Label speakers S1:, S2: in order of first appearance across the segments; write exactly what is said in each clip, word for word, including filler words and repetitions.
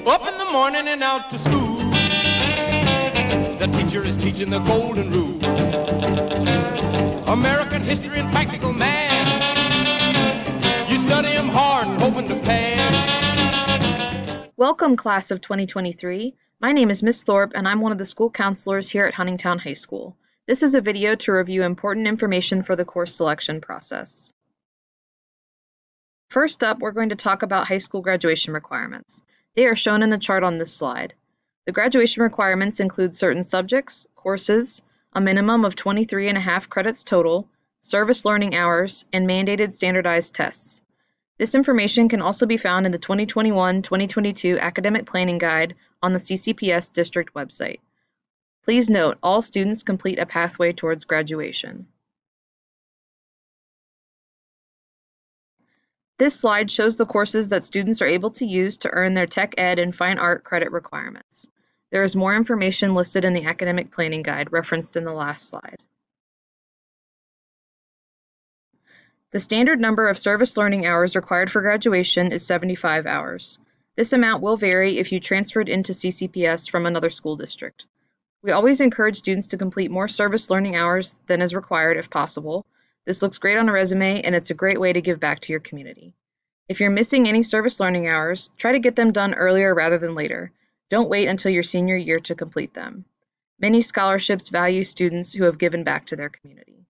S1: Up in the morning and out to school. The teacher is teaching the golden rule. American history and practical math. You study them hard and hoping to pass.
S2: Welcome, class of twenty twenty-three. My name is Miss Thorpe, and I'm one of the school counselors here at Huntingtown High School. This is a video to review important information for the course selection process. First up, we're going to talk about high school graduation requirements. They are shown in the chart on this slide. The graduation requirements include certain subjects, courses, a minimum of twenty-three and a half credits total, service learning hours, and mandated standardized tests. This information can also be found in the twenty twenty-one twenty twenty-two Academic Planning Guide on the C C P S district website. Please note, all students complete a pathway towards graduation. This slide shows the courses that students are able to use to earn their Tech Ed and Fine Art credit requirements. There is more information listed in the Academic Planning Guide referenced in the last slide. The standard number of service learning hours required for graduation is seventy-five hours. This amount will vary if you transferred into C C P S from another school district. We always encourage students to complete more service learning hours than is required if possible. This looks great on a resume, and it's a great way to give back to your community. If you're missing any service learning hours, try to get them done earlier rather than later. Don't wait until your senior year to complete them. Many scholarships value students who have given back to their community.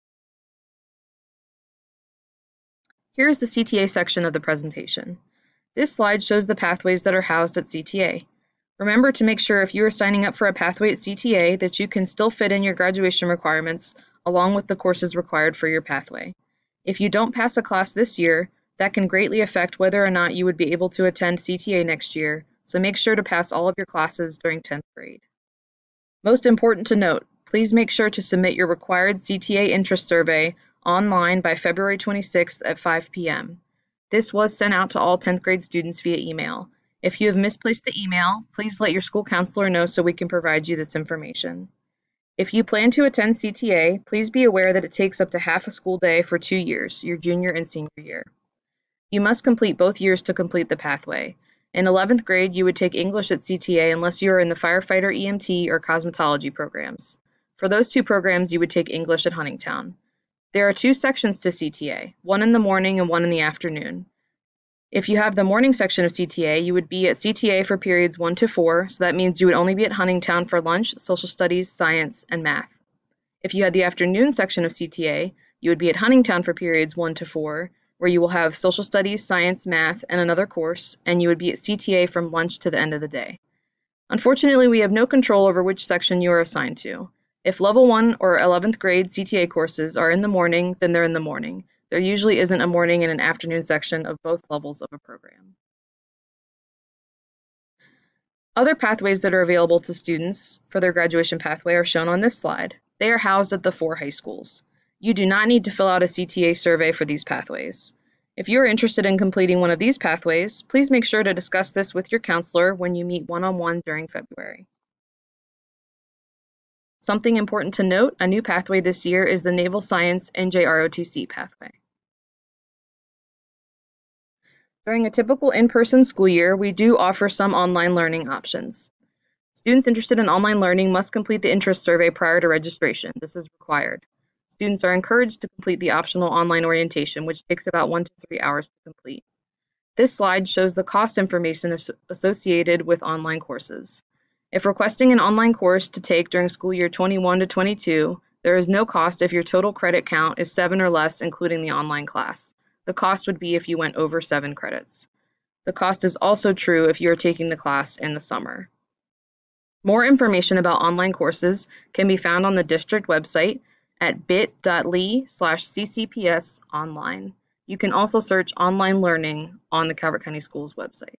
S2: Here's the C T A section of the presentation. This slide shows the pathways that are housed at C T A. Remember to make sure if you are signing up for a pathway at C T A that you can still fit in your graduation requirements along with the courses required for your pathway. If you don't pass a class this year, that can greatly affect whether or not you would be able to attend C T A next year, so make sure to pass all of your classes during tenth grade. Most important to note, please make sure to submit your required C T A interest survey online by February twenty-sixth at five p m This was sent out to all tenth grade students via email. If you have misplaced the email, please let your school counselor know so we can provide you this information. If you plan to attend C T A, please be aware that it takes up to half a school day for two years, your junior and senior year. You must complete both years to complete the pathway. In eleventh grade, you would take English at C T A unless you are in the firefighter E M T or cosmetology programs. For those two programs, you would take English at Huntingtown. There are two sections to C T A, one in the morning and one in the afternoon. If you have the morning section of C T A, you would be at C T A for periods one to four, so that means you would only be at Huntingtown for lunch, social studies, science, and math. If you had the afternoon section of C T A, you would be at Huntingtown for periods one to four, where you will have social studies, science, math, and another course, and you would be at C T A from lunch to the end of the day. Unfortunately, we have no control over which section you are assigned to. If level one or eleventh grade C T A courses are in the morning, then they're in the morning. There usually isn't a morning and an afternoon section of both levels of a program. Other pathways that are available to students for their graduation pathway are shown on this slide. They are housed at the four high schools. You do not need to fill out a C T A survey for these pathways. If you are interested in completing one of these pathways, please make sure to discuss this with your counselor when you meet one-on-one during February. Something important to note, a new pathway this year is the Naval Science N J R O T C pathway. During a typical in-person school year, we do offer some online learning options. Students interested in online learning must complete the interest survey prior to registration. This is required. Students are encouraged to complete the optional online orientation, which takes about one to three hours to complete. This slide shows the cost information as associated with online courses. If requesting an online course to take during school year twenty-one to twenty-two, there is no cost if your total credit count is seven or less, including the online class. The cost would be if you went over seven credits. The cost is also true if you are taking the class in the summer. More information about online courses can be found on the district website at bit.ly slash ccps online. You can also search online learning on the Calvert County Schools website.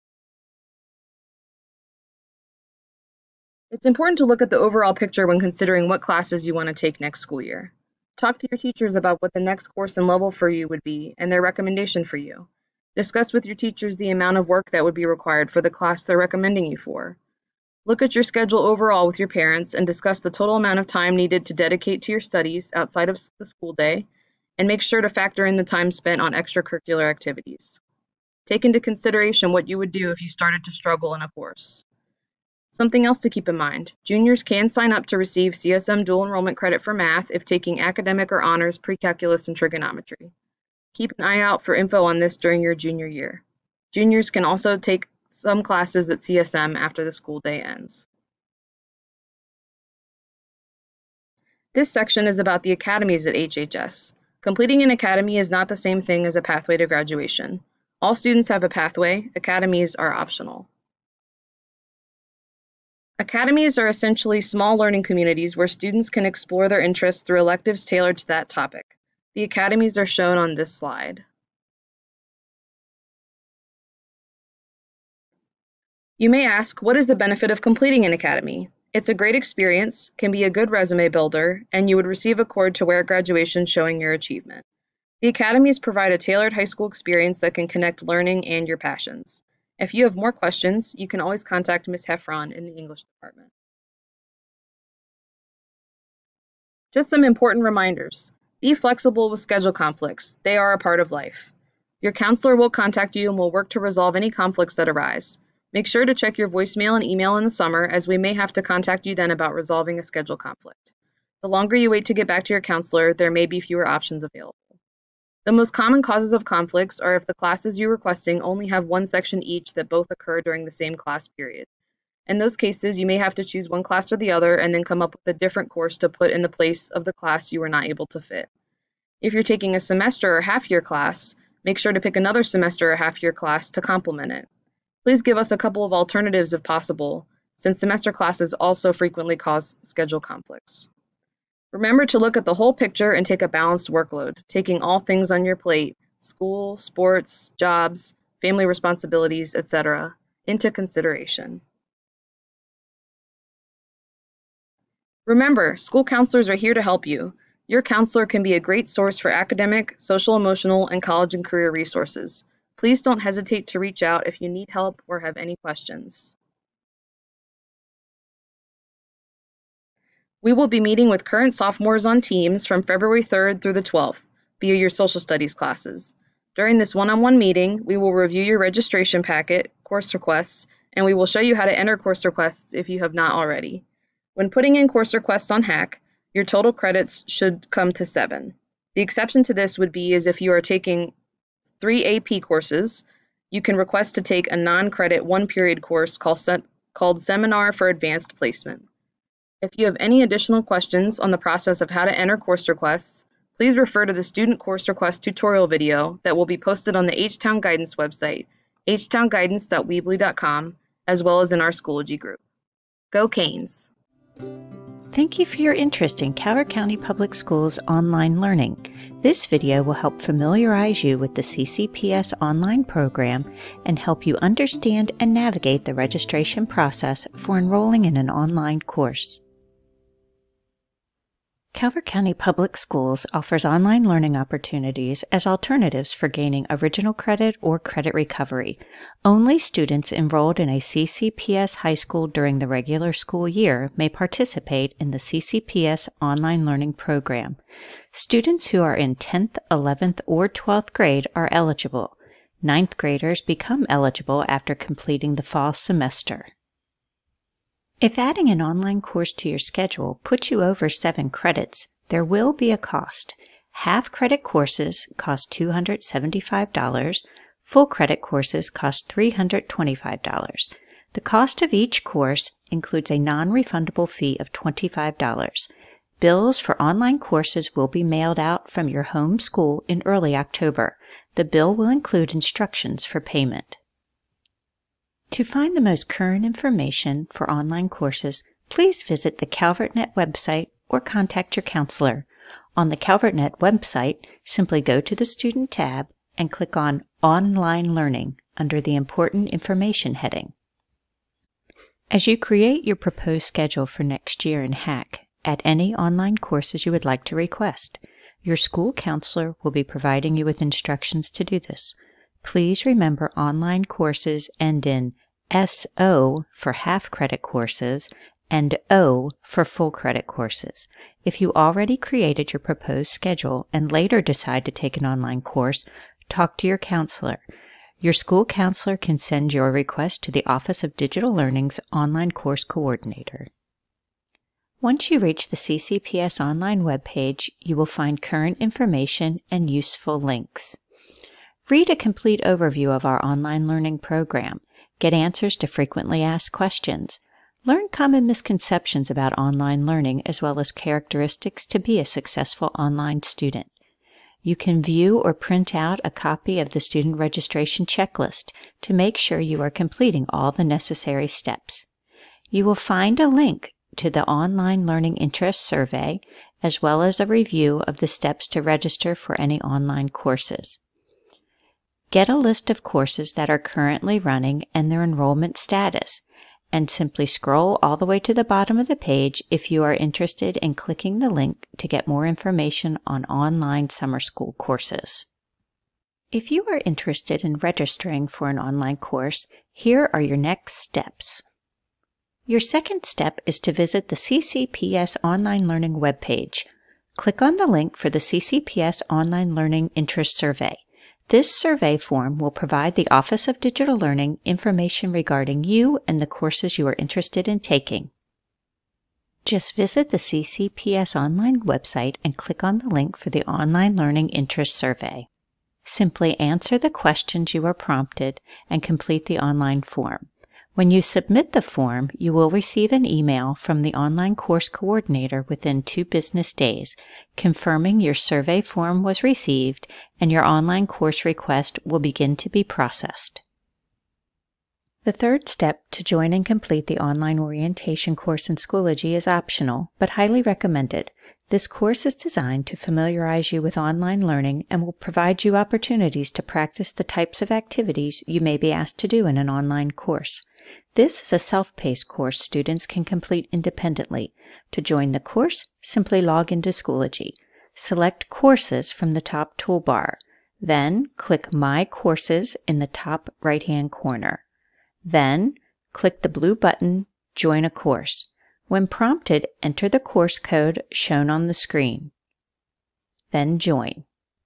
S2: It's important to look at the overall picture when considering what classes you want to take next school year. Talk to your teachers about what the next course and level for you would be and their recommendation for you. Discuss with your teachers the amount of work that would be required for the class they're recommending you for. Look at your schedule overall with your parents and discuss the total amount of time needed to dedicate to your studies outside of the school day, and make sure to factor in the time spent on extracurricular activities. Take into consideration what you would do if you started to struggle in a course. Something else to keep in mind, juniors can sign up to receive C S M dual enrollment credit for math if taking academic or honors pre-calculus and trigonometry. Keep an eye out for info on this during your junior year. Juniors can also take some classes at C S M after the school day ends. This section is about the academies at H H S. Completing an academy is not the same thing as a pathway to graduation. All students have a pathway. Academies are optional. Academies are essentially small learning communities where students can explore their interests through electives tailored to that topic. The academies are shown on this slide. You may ask, what is the benefit of completing an academy? It's a great experience, can be a good resume builder, and you would receive a cord to wear at graduation showing your achievement. The academies provide a tailored high school experience that can connect learning and your passions. If you have more questions, you can always contact Miz Heffron in the English department. Just some important reminders. Be flexible with schedule conflicts. They are a part of life. Your counselor will contact you and will work to resolve any conflicts that arise. Make sure to check your voicemail and email in the summer, as we may have to contact you then about resolving a schedule conflict. The longer you wait to get back to your counselor, there may be fewer options available. The most common causes of conflicts are if the classes you're requesting only have one section each that both occur during the same class period. In those cases, you may have to choose one class or the other and then come up with a different course to put in the place of the class you were not able to fit. If you're taking a semester or half-year class, make sure to pick another semester or half-year class to complement it. Please give us a couple of alternatives if possible, since semester classes also frequently cause schedule conflicts. Remember to look at the whole picture and take a balanced workload, taking all things on your plate, school, sports, jobs, family responsibilities, et cetera, into consideration. Remember, school counselors are here to help you. Your counselor can be a great source for academic, social, emotional, and college and career resources. Please don't hesitate to reach out if you need help or have any questions. We will be meeting with current sophomores on Teams from February third through the twelfth via your social studies classes. During this one-on-one meeting, we will review your registration packet, course requests, and we will show you how to enter course requests if you have not already. When putting in course requests on Hack, your total credits should come to seven. The exception to this would be is if you are taking three A P courses, you can request to take a non-credit one-period course called, Se- called Seminar for Advanced Placement. If you have any additional questions on the process of how to enter course requests, please refer to the Student Course Request tutorial video that will be posted on the H-Town Guidance website, h town guidance dot weebly dot com, as well as in our Schoology group. Go Canes!
S3: Thank you for your interest in Calvert County Public Schools online learning. This video will help familiarize you with the C C P S online program and help you understand and navigate the registration process for enrolling in an online course. Calvert County Public Schools offers online learning opportunities as alternatives for gaining original credit or credit recovery. Only students enrolled in a C C P S high school during the regular school year may participate in the C C P S online learning program. Students who are in tenth, eleventh, or twelfth grade are eligible. ninth graders become eligible after completing the fall semester. If adding an online course to your schedule puts you over seven credits, there will be a cost. Half credit courses cost two hundred seventy-five dollars, full credit courses cost three hundred twenty-five dollars. The cost of each course includes a non-refundable fee of twenty-five dollars. Bills for online courses will be mailed out from your home school in early October. The bill will include instructions for payment. To find the most current information for online courses, please visit the CalvertNet website or contact your counselor. On the CalvertNet website, simply go to the Student tab and click on Online Learning under the Important Information heading. As you create your proposed schedule for next year in Hack, add any online courses you would like to request. Your school counselor will be providing you with instructions to do this. Please remember online courses end in S O for half credit courses and O for full credit courses. If you already created your proposed schedule and later decide to take an online course, talk to your counselor. Your school counselor can send your request to the Office of Digital Learning's Online Course Coordinator. Once you reach the C C P S online webpage, you will find current information and useful links. Read a complete overview of our online learning program, get answers to frequently asked questions, learn common misconceptions about online learning as well as characteristics to be a successful online student. You can view or print out a copy of the student registration checklist to make sure you are completing all the necessary steps. You will find a link to the Online Learning Interest Survey, as well as a review of the steps to register for any online courses. Get a list of courses that are currently running and their enrollment status, and simply scroll all the way to the bottom of the page if you are interested in clicking the link to get more information on online summer school courses. If you are interested in registering for an online course, here are your next steps. Your second step is to visit the C C P S Online Learning webpage. Click on the link for the C C P S Online Learning Interest Survey. This survey form will provide the Office of Digital Learning information regarding you and the courses you are interested in taking. Just visit the C C P S Online website and click on the link for the Online Learning Interest Survey. Simply answer the questions you are prompted and complete the online form. When you submit the form, you will receive an email from the Online Course Coordinator within two business days, confirming your survey form was received and your online course request will begin to be processed. The third step to join and complete the online orientation course in Schoology is optional, but highly recommended. This course is designed to familiarize you with online learning and will provide you opportunities to practice the types of activities you may be asked to do in an online course. This is a self-paced course students can complete independently. To join the course, simply log into Schoology. Select Courses from the top toolbar. Then click My Courses in the top right-hand corner. Then click the blue button, Join a Course. When prompted, enter the course code shown on the screen. Then join.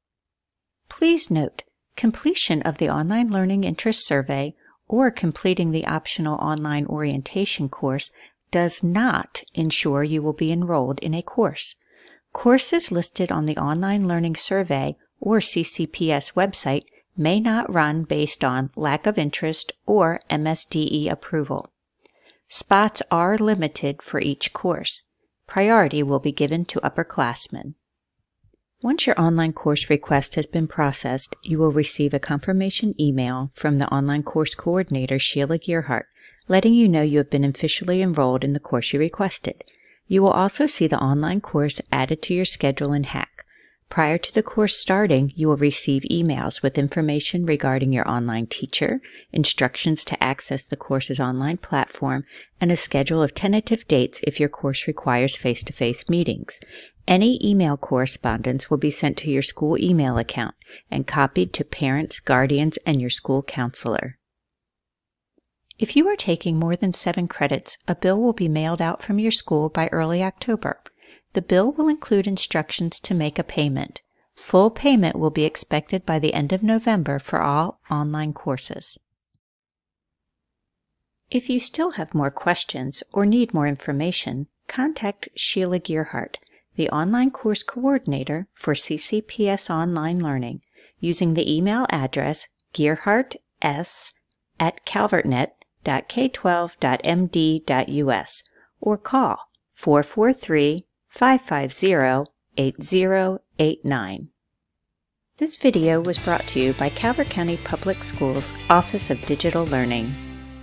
S3: Please note, completion of the Online Learning Interest Survey or completing the optional online orientation course does not ensure you will be enrolled in a course. Courses listed on the Online Learning Survey or C C P S website may not run based on lack of interest or M S D E approval. Spots are limited for each course. Priority will be given to upperclassmen. Once your online course request has been processed, you will receive a confirmation email from the Online Course Coordinator, Sheila Gearhart, letting you know you have been officially enrolled in the course you requested. You will also see the online course added to your schedule in Hack. Prior to the course starting, you will receive emails with information regarding your online teacher, instructions to access the course's online platform, and a schedule of tentative dates if your course requires face-to-face meetings. Any email correspondence will be sent to your school email account and copied to parents, guardians, and your school counselor. If you are taking more than seven credits, a bill will be mailed out from your school by early October. The bill will include instructions to make a payment. Full payment will be expected by the end of November for all online courses. If you still have more questions or need more information, contact Sheila Gearhart, the Online Course Coordinator for C C P S Online Learning, using the email address gearharts at calvertnet dot k twelve dot m d dot u s or call four four three, five five zero, eight zero eight nine. This video was brought to you by Calvert County Public Schools Office of Digital Learning.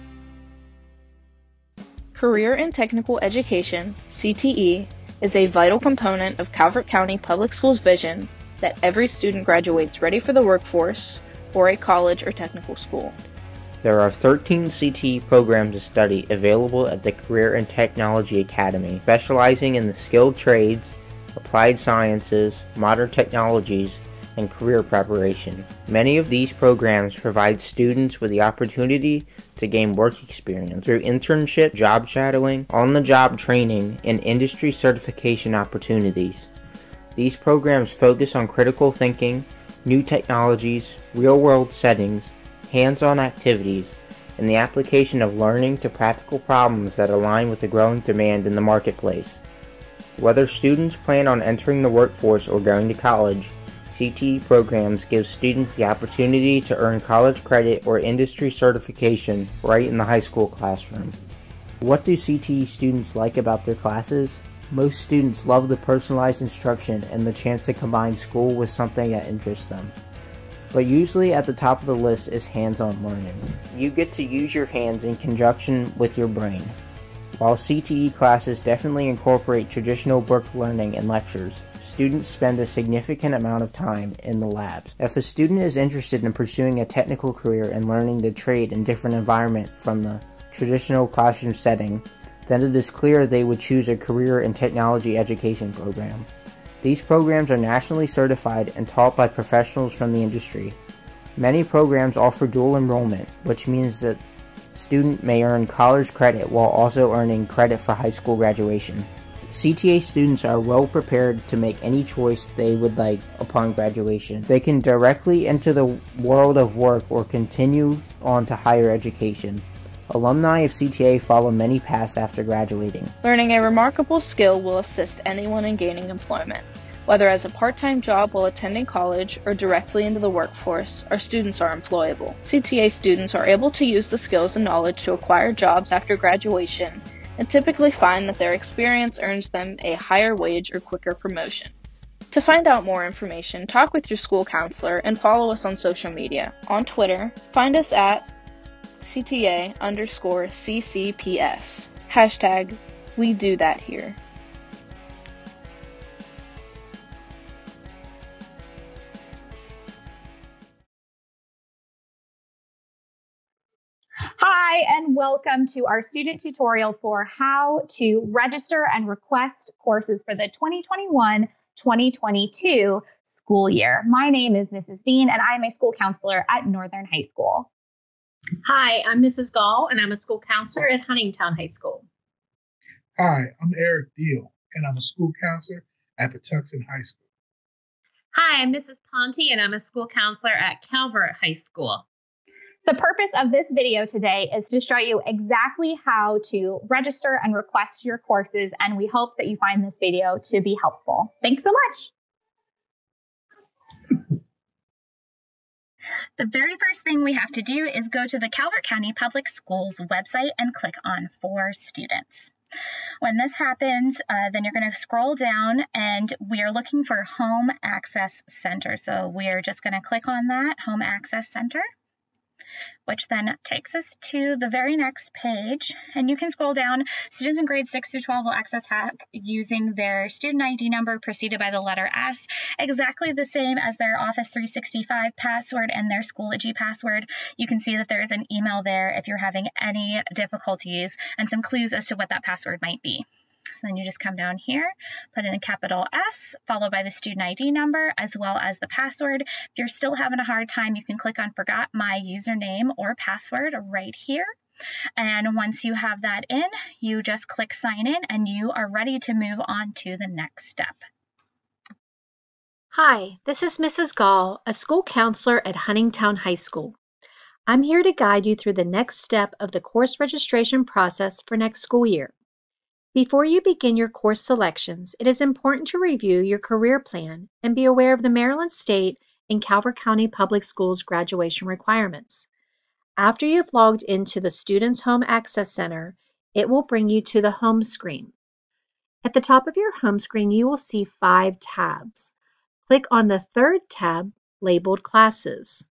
S2: Career and Technical Education, C T E, is a vital component of Calvert County Public Schools' vision that every student graduates ready for the workforce or a college or technical school.
S4: There are thirteen C T E programs of study available at the Career and Technology Academy, specializing in the skilled trades, applied sciences, modern technologies, and career preparation. Many of these programs provide students with the opportunity to gain work experience through internship, job shadowing, on-the-job training, and industry certification opportunities. These programs focus on critical thinking, new technologies, real-world settings, hands-on activities, and the application of learning to practical problems that align with the growing demand in the marketplace. Whether students plan on entering the workforce or going to college, C T E programs give students the opportunity to earn college credit or industry certification right in the high school classroom. What do C T E students like about their classes? Most students love the personalized instruction and the chance to combine school with something that interests them. But usually at the top of the list is hands-on learning. You get to use your hands in conjunction with your brain. While C T E classes definitely incorporate traditional book learning and lectures, students spend a significant amount of time in the labs. If a student is interested in pursuing a technical career and learning the trade in different environment from the traditional classroom setting, then it is clear they would choose a career in technology education program. These programs are nationally certified and taught by professionals from the industry. Many programs offer dual enrollment, which means that a student may earn college credit while also earning credit for high school graduation. C T A students are well prepared to make any choice they would like upon graduation. They can directly enter the world of work or continue on to higher education. Alumni of C T A follow many paths after graduating.
S5: Learning a remarkable skill will assist anyone in gaining employment. Whether as a part-time job while attending college or directly into the workforce, our students are employable. C T A students are able to use the skills and knowledge to acquire jobs after graduation and typically find that their experience earns them a higher wage or quicker promotion. To find out more information, talk with your school counselor and follow us on social media. On Twitter, find us at C T A underscore C C P S. Hashtag, we do that here.
S6: Hi, and welcome to our student tutorial for how to register and request courses for the twenty twenty-one twenty twenty-two school year. My name is Missus Dean, and I'm a school counselor at Northern High School.
S7: Hi, I'm Missus Gall, and I'm a school counselor at Huntingtown High School.
S8: Hi, I'm Eric Deal, and I'm a school counselor at Patuxent High School.
S9: Hi, I'm Missus Ponte, and I'm a school counselor at Calvert High School.
S6: The purpose of this video today is to show you exactly how to register and request your courses, and we hope that you find this video to be helpful. Thanks so much.
S10: The very first thing we have to do is go to the Calvert County Public Schools website and click on For Students. When this happens, uh, then you're going to scroll down and we are looking for Home Access Center. So we are just going to click on that, Home Access Center, which then takes us to the very next page. And you can scroll down. Students in grades six through twelve will access H A C using their student I D number preceded by the letter S, exactly the same as their Office three sixty-five password and their Schoology password. You can see that there is an email there if you're having any difficulties and some clues as to what that password might be. So then you just come down here, put in a capital S, followed by the student I D number, as well as the password. If you're still having a hard time, you can click on Forgot My Username or Password right here. And once you have that in, you just click Sign In, and you are ready to move on to the next step.
S11: Hi, this is Missus Gall, a school counselor at Huntingtown High School. I'm here to guide you through the next step of the course registration process for next school year. Before you begin your course selections, it is important to review your career plan and be aware of the Maryland State and Calvert County Public Schools graduation requirements. After you've logged into the Students Home Access Center, it will bring you to the home screen. At the top of your home screen, you will see five tabs. Click on the third tab labeled Classes.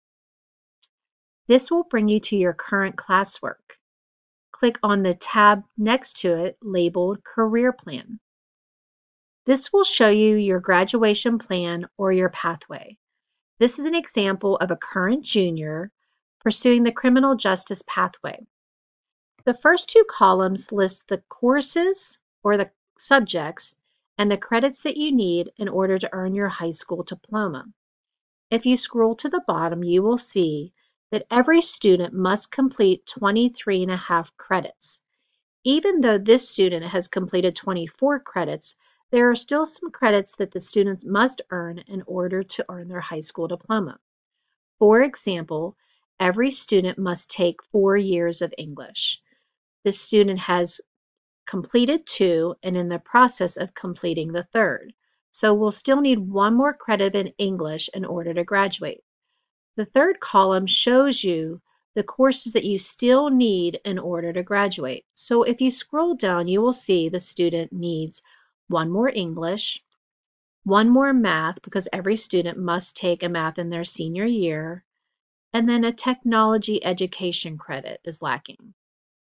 S11: This will bring you to your current classwork. Click on the tab next to it labeled Career Plan. This will show you your graduation plan or your pathway. This is an example of a current junior pursuing the criminal justice pathway. The first two columns list the courses or the subjects and the credits that you need in order to earn your high school diploma. If you scroll to the bottom, you will see that every student must complete twenty-three and a half credits. Even though this student has completed twenty-four credits, there are still some credits that the students must earn in order to earn their high school diploma. For example, every student must take four years of English. The student has completed two and in the process of completing the third. So we'll still need one more credit in English in order to graduate. The third column shows you the courses that you still need in order to graduate. So if you scroll down, you will see the student needs one more English, one more math, because every student must take a math in their senior year, and then a technology education credit is lacking.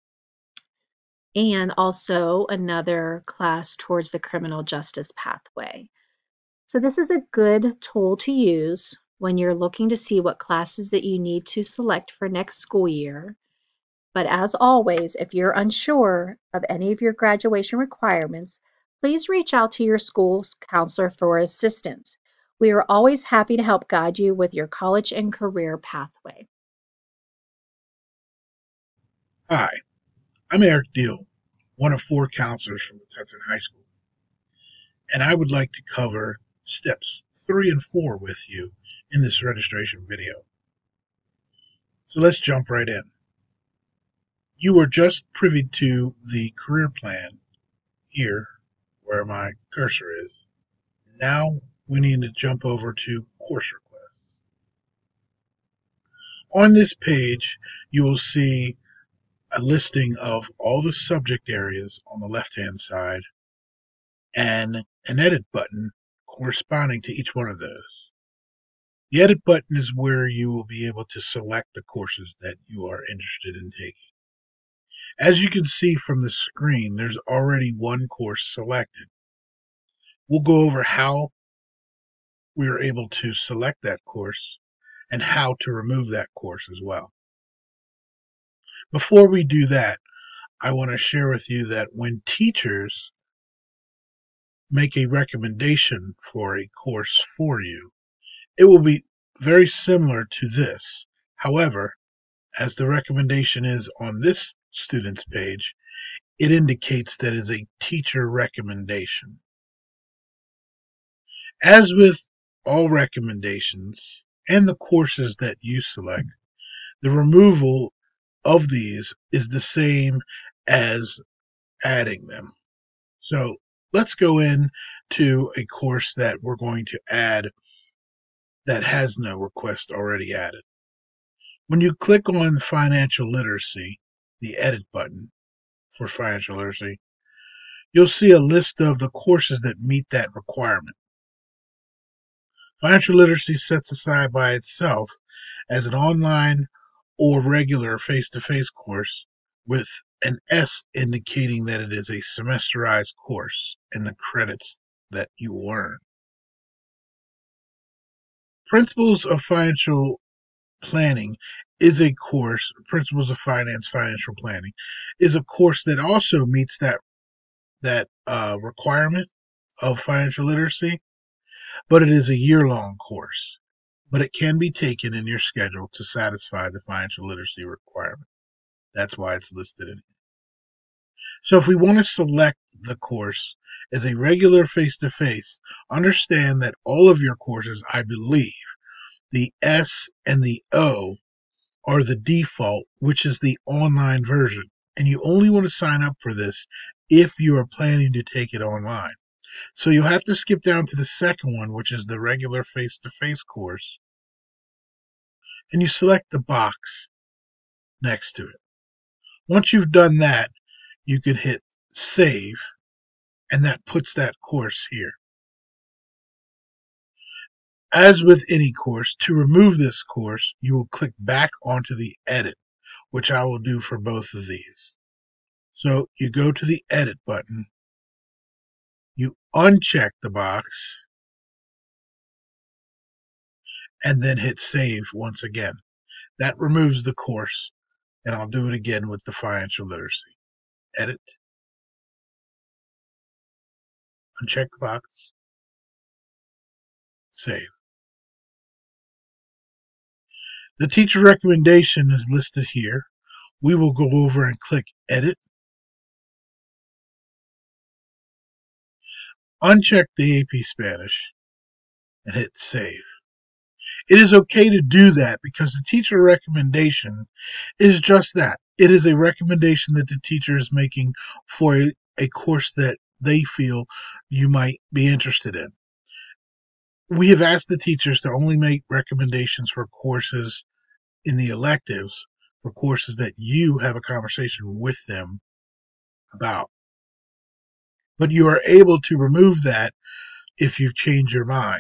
S11: And also another class towards the criminal justice pathway. So this is a good tool to use when you're looking to see what classes that you need to select for next school year. But as always, if you're unsure of any of your graduation requirements, please reach out to your school's counselor for assistance. We are always happy to help guide you with your college and career pathway.
S8: Hi, I'm Eric Deal, one of four counselors from Patuxent High School, and I would like to cover steps three and four with you in this registration video. So let's jump right in. You are just privy to the career plan here where my cursor is. Now we need to jump over to course requests. On this page, you will see a listing of all the subject areas on the left-hand side and an edit button corresponding to each one of those. The edit button is where you will be able to select the courses that you are interested in taking. As you can see from the screen, there's already one course selected. We'll go over how we are able to select that course and how to remove that course as well. Before we do that, I want to share with you that when teachers make a recommendation for a course for you, it will be very similar to this. However, as the recommendation is on this student's page, it indicates that it is a teacher recommendation. As with all recommendations and the courses that you select, the removal of these is the same as adding them. So let's go in to a course that we're going to add that has no request already added. When you click on financial literacy, the edit button for financial literacy, you'll see a list of the courses that meet that requirement. Financial literacy sets aside by itself as an online or regular face-to-face course with an S indicating that it is a semesterized course and the credits that you will earn. Principles of Financial Planning is a course, Principles of Finance, Financial Planning, is a course that also meets that, that uh, requirement of financial literacy, but it is a year-long course. But it can be taken in your schedule to satisfy the financial literacy requirement. That's why it's listed in here. So if we want to select the course as a regular face-to-face, understand that all of your courses, I believe, the S and the O are the default, which is the online version. And you only want to sign up for this if you are planning to take it online. So you'll have to skip down to the second one, which is the regular face-to-face course. And you select the box next to it. Once you've done that, you can hit save, and that puts that course here. As with any course, to remove this course, you will click back onto the edit, which I will do for both of these. So you go to the edit button, you uncheck the box, and then hit save once again. That removes the course, and I'll do it again with the financial literacy. Edit, uncheck the box, save. The teacher recommendation is listed here. We will go over and click Edit. Uncheck the A P Spanish and hit Save. It is okay to do that because the teacher recommendation is just that. It is a recommendation that the teacher is making for a, a course that they feel you might be interested in. We have asked the teachers to only make recommendations for courses in the electives, for courses that you have a conversation with them about. But you are able to remove that if you change your mind.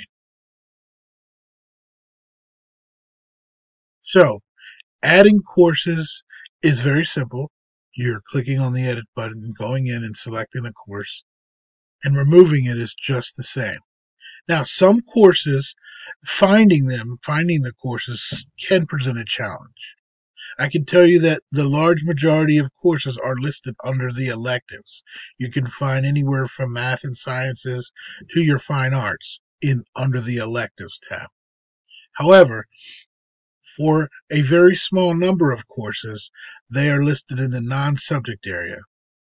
S8: So, adding courses is very simple. You're clicking on the edit button, going in and selecting a course, and removing it is just the same. Now, some courses, finding them, finding the courses can present a challenge. I can tell you that the large majority of courses are listed under the electives. You can find anywhere from math and sciences to your fine arts in under the electives tab. However, for a very small number of courses, they are listed in the non-subject area.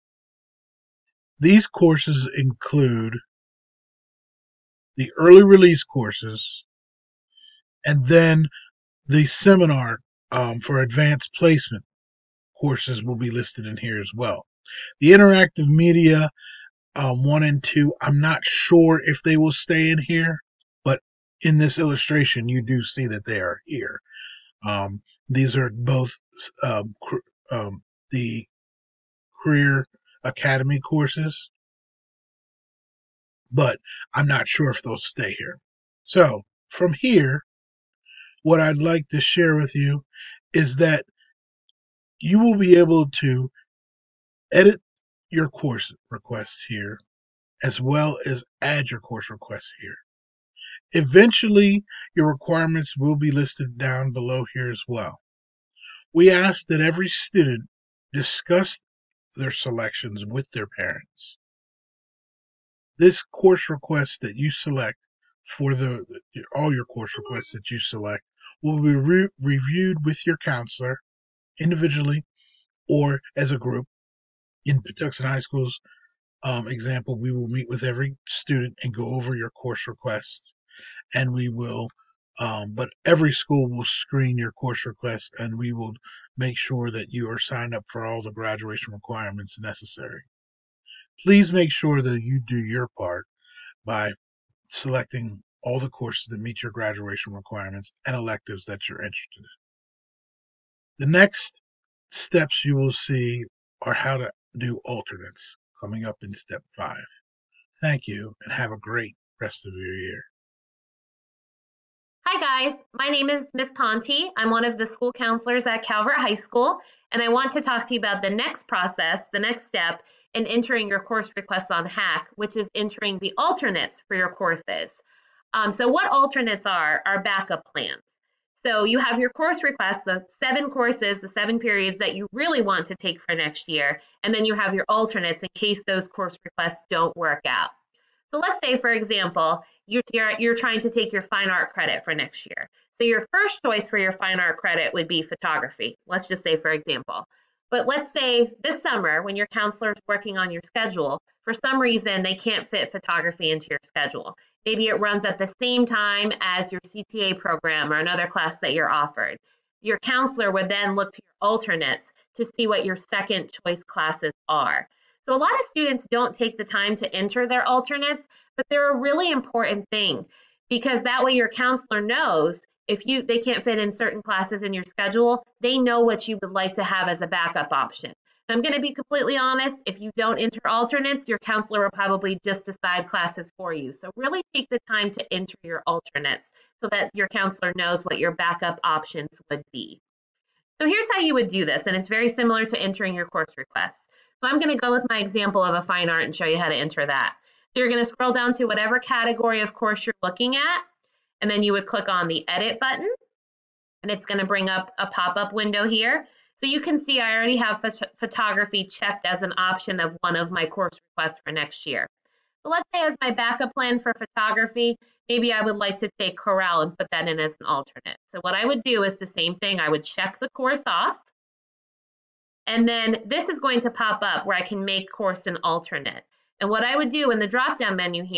S8: These courses include the early release courses, and then the seminar um, for advanced placement courses will be listed in here as well. The interactive media um, one and two, I'm not sure if they will stay in here, but in this illustration, you do see that they are here. Um, these are both um, um, the Career Academy courses, but I'm not sure if they'll stay here. So from here, what I'd like to share with you is that you will be able to edit your course requests here, as well as add your course requests here. Eventually, your requirements will be listed down below here as well. We ask that every student discuss their selections with their parents. This course request that you select for the all your course requests that you select will be re reviewed with your counselor individually or as a group. In Patuxent High School's um, example, we will meet with every student and go over your course requests, and we will um, but every school will screen your course requests, and we will make sure that you are signed up for all the graduation requirements necessary. Please make sure that you do your part by selecting all the courses that meet your graduation requirements and electives that you're interested in. The next steps you will see are how to do alternates coming up in step five. Thank you and have a great rest of your year.
S9: Hi guys, my name is Miss Ponte. I'm one of the school counselors at Calvert High School, and I want to talk to you about the next process, the next step in entering your course requests on Hack, which is entering the alternates for your courses. Um, so what alternates are, are backup plans. So you have your course requests, the seven courses, the seven periods that you really want to take for next year, and then you have your alternates in case those course requests don't work out. So let's say, for example, you're, you're, you're trying to take your fine art credit for next year. So your first choice for your fine art credit would be photography. Let's just say, for example. But let's say this summer, when your counselor is working on your schedule, for some reason they can't fit photography into your schedule. Maybe it runs at the same time as your C T A program or another class that you're offered. Your counselor would then look to your alternates to see what your second choice classes are. So a lot of students don't take the time to enter their alternates, but they're a really important thing because that way your counselor knows if you they can't fit in certain classes in your schedule, they know what you would like to have as a backup option. And I'm going to be completely honest, if you don't enter alternates, your counselor will probably just decide classes for you. So really take the time to enter your alternates so that your counselor knows what your backup options would be. So here's how you would do this, and it's very similar to entering your course requests. So I'm going to go with my example of a fine art and show you how to enter that. So you're going to scroll down to whatever category of course you're looking at, and then you would click on the edit button, and it's going to bring up a pop-up window here. So you can see I already have phot photography checked as an option of one of my course requests for next year. So let's say as my backup plan for photography, maybe I would like to take chorale and put that in as an alternate. So what I would do is the same thing. I would check the course off, and then this is going to pop up where I can make course an alternate. And what I would do in the drop-down menu here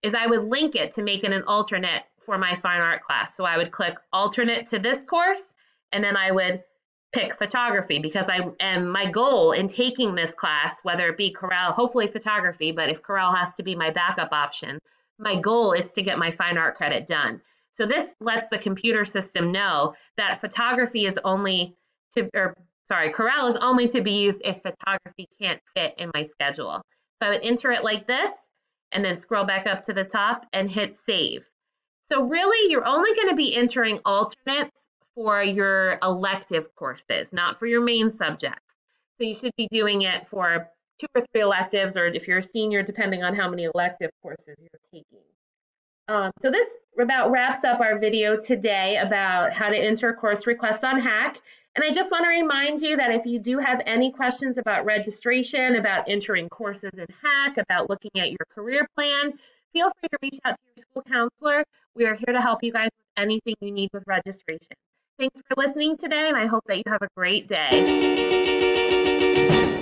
S9: is I would link it to make it an alternate for my fine art class. So I would click alternate to this course, and then I would pick photography, because I am my goal in taking this class, whether it be Corel, hopefully photography, but if Corel has to be my backup option, my goal is to get my fine art credit done. So this lets the computer system know that photography is only to, or sorry, Corel is only to be used if photography can't fit in my schedule. So I would enter it like this, and then scroll back up to the top and hit save. So really, you're only going to be entering alternates for your elective courses, not for your main subjects. So you should be doing it for two or three electives, or if you're a senior, depending on how many elective courses you're taking. Um, so this about wraps up our video today about how to enter course requests on Hack. And I just want to remind you that if you do have any questions about registration, about entering courses in Hack, about looking at your career plan, feel free to reach out to your school counselor. We are here to help you guys with anything you need with registration. Thanks for listening today, and I hope that you have a great day.